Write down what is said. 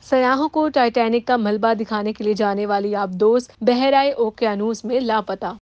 सयाहों को टाइटैनिक का मलबा दिखाने के लिए जाने वाली आबदोस बहराए ओकेयानूस में लापता।